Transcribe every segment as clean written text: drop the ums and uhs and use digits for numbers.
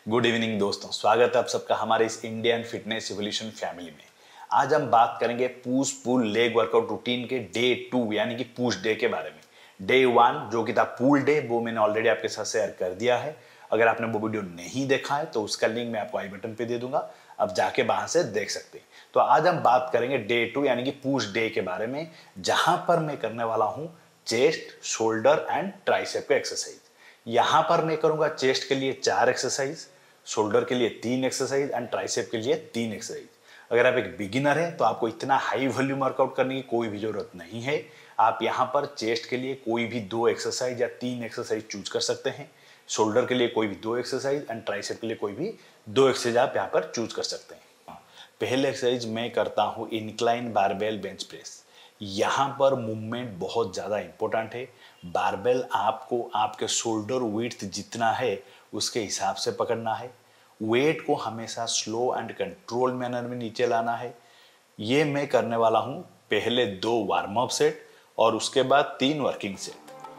Good evening दोस्तों, स्वागत है आप सबका हमारे इस इंडियन फिटनेस इवोल्यूशन फैमिली में। आज हम बात करेंगे push pull leg workout routine के डे 2 यानी कि पुश डे के बारे में। डे 1 जो कि था पुल डे, वो मैंने ऑलरेडी आपके साथ शेयर कर दिया है। अगर आपने वो वीडियो नहीं देखा है तो उसका लिंक मैं आपको आई बटन पे दे दूंगा, अब जाके वहां से देख सकते हैं। तो आज हम बात करेंगे डे 2 यानी कि पुश डे के बारे में, जहां पर मैं करने वाला हूं चेस्ट, शोल्डर एंड ट्राइसेप का एक्सरसाइज। यहां पर मैं करूंगा चेस्ट के लिए 4 एक्सरसाइज, शोल्डर के लिए 3 एक्सरसाइज एंड ट्राइसेप के लिए 3 एक्सरसाइज। अगर आप एक बिगिनर हैं तो आपको इतना हाई वॉल्यूम वर्कआउट करने की कोई भी जरूरत नहीं है। आप यहाँ पर चेस्ट के लिए कोई भी 2 एक्सरसाइज या 3 एक्सरसाइज चूज कर सकते हैं, शोल्डर के लिए कोई भी 2 एक्सरसाइज एंड ट्राइसेप के लिए कोई भी 2 एक्सरसाइज आप यहाँ पर चूज कर सकते हैं। पहले एक्सरसाइज मैं करता हूँ इंक्लाइन बारबेल बेंच प्रेस। यहाँ पर मूवमेंट बहुत ज़्यादा इंपॉर्टेंट है। बारबेल आपको आपके शोल्डर विड्थ जितना है उसके हिसाब से पकड़ना है। वेट को हमेशा स्लो एंड कंट्रोल मैनर में नीचे लाना है। ये मैं करने वाला हूँ पहले 2 वार्म अप सेट और उसके बाद 3 वर्किंग सेट।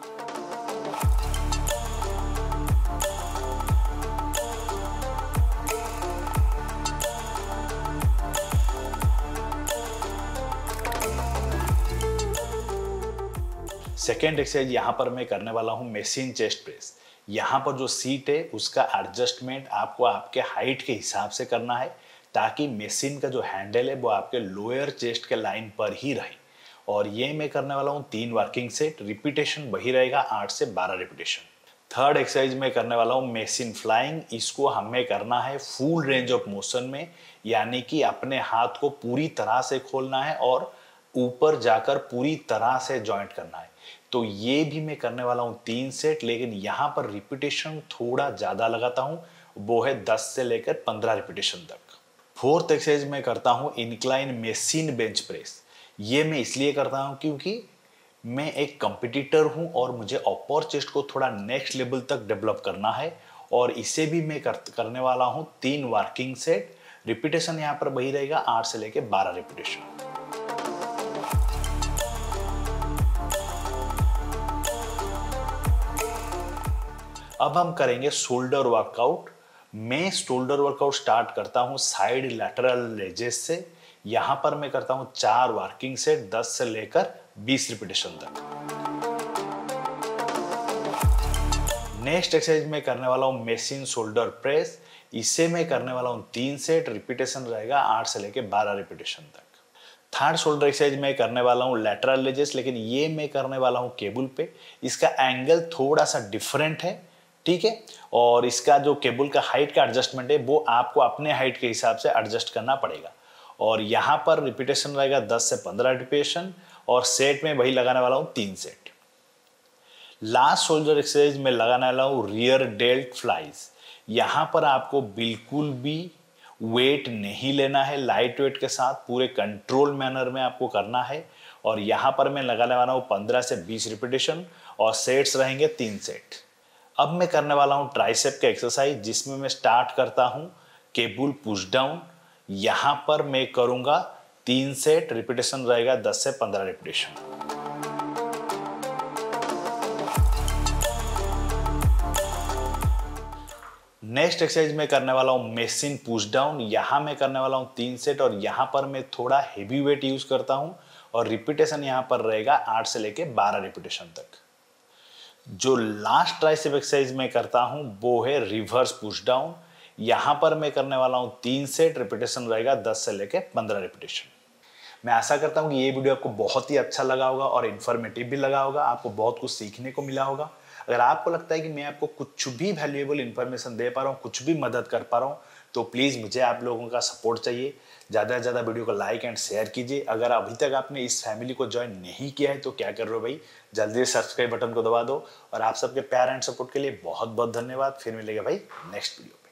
सेकेंड एक्सरसाइज यहाँ पर मैं करने वाला हूँ मेशिन चेस्ट प्रेस। यहाँ पर जो सीट है उसका एडजस्टमेंट आपको आपके हाइट के हिसाब से करना है, ताकि मशीन का जो हैंडल है वो आपके लोअर चेस्ट के लाइन पर ही रहे। और ये मैं करने वाला हूँ 3 वर्किंग सेट, रिपीटेशन वही रहेगा 8 से 12 रिपीटेशन। थर्ड एक्सरसाइज में करने वाला हूँ मशीन फ्लाइंग। इसको हमें करना है फुल रेंज ऑफ मोशन में, यानी कि अपने हाथ को पूरी तरह से खोलना है और ऊपर जाकर पूरी तरह से जॉइंट करना है। तो ये भी मैं करने वाला हूँ 3 सेट, लेकिन यहाँ पर रिपीटेशन थोड़ा ज़्यादा लगाता हूँ, वो है 10 से लेकर 15 रिपीटेशन तक। फोर्थ एक्सरसाइज मैं करता हूँ इंक्लाइन मेशिन बेंच प्रेस। ये मैं इसलिए करता हूँ क्योंकि मैं एक कंपटीटर हूँ और मुझे अपर चेस्ट को थोड़ा नेक्स्ट लेवल तक डेवलप करना है। और इसे भी मैं करने वाला हूँ 3 वर्किंग सेट, रिपीटेशन यहाँ पर वही रहेगा 8 से लेकर 12 रिपीटेशन। अब हम करेंगे शोल्डर वर्कआउट। मैं शोल्डर वर्कआउट स्टार्ट करता हूं साइड लैटरल रेजेस से। यहां पर मैं करता हूं 4 वर्किंग सेट, 10 से लेकर 20 रिपीटेशन तक। नेक्स्ट एक्सरसाइज में करने वाला हूं मेशिन शोल्डर प्रेस। इसे मैं करने वाला हूं 3 सेट, रिपीटेशन रहेगा 8 से लेकर 12 रिपीटेशन तक। थर्ड शोल्डर एक्सरसाइज में करने वाला हूं लैटरल रेजेस, लेकिन ये मैं करने वाला हूं केबल पे। इसका एंगल थोड़ा सा डिफरेंट है, ठीक है। और इसका जो केबल का हाइट का एडजस्टमेंट है वो आपको अपने हाइट के हिसाब से एडजस्ट करना पड़ेगा। और यहाँ पर रिपीटेशन रहेगा 10 से 15 रिपीटेशन और सेट में वही लगाने वाला हूँ 3 सेट। लास्ट शोल्डर एक्सरसाइज में लगाने वाला हूँ रियर डेल्ट फ्लाइज। यहाँ पर आपको बिल्कुल भी वेट नहीं लेना है, लाइट वेट के साथ पूरे कंट्रोल मैनर में आपको करना है। और यहाँ पर मैं लगाने वाला हूँ 15 से 20 रिपीटेशन और सेट्स रहेंगे 3 सेट। अब मैं करने वाला हूं ट्राइसेप का एक्सरसाइज, जिसमें मैं स्टार्ट करता हूं केबल पुश डाउन। यहां पर मैं करूंगा 3 सेट, रिपीटेशन रहेगा 10 से 15 रिपीटेशन। नेक्स्ट एक्सरसाइज में करने वाला हूं मेशिन पुश डाउन। यहां मैं करने वाला हूं 3 सेट और यहां पर मैं थोड़ा हेवी वेट यूज करता हूं और रिपीटेशन यहां पर रहेगा 8 से लेकर 12 रिपीटेशन तक। जो लास्ट ट्राइसेप एक्सरसाइज में करता हूं वो है रिवर्स पुश डाउन। यहां पर मैं करने वाला हूं 3 सेट, रिपीटेशन रहेगा 10 से लेकर 15 रिपीटेशन। मैं आशा करता हूं कि ये वीडियो आपको बहुत ही अच्छा लगा होगा और इन्फॉर्मेटिव भी लगा होगा, आपको बहुत कुछ सीखने को मिला होगा। अगर आपको लगता है कि मैं आपको कुछ भी वैल्यूएबल इन्फॉर्मेशन दे पा रहा हूँ, कुछ भी मदद कर पा रहा हूँ, तो प्लीज़ मुझे आप लोगों का सपोर्ट चाहिए। ज़्यादा से ज़्यादा वीडियो को लाइक एंड शेयर कीजिए। अगर अभी तक आपने इस फैमिली को ज्वाइन नहीं किया है तो क्या कर रहे हो भाई, जल्दी से सब्सक्राइब बटन को दबा दो। और आप सबके प्यार एंड सपोर्ट के लिए बहुत बहुत धन्यवाद। फिर मिलेगा भाई नेक्स्ट वीडियो।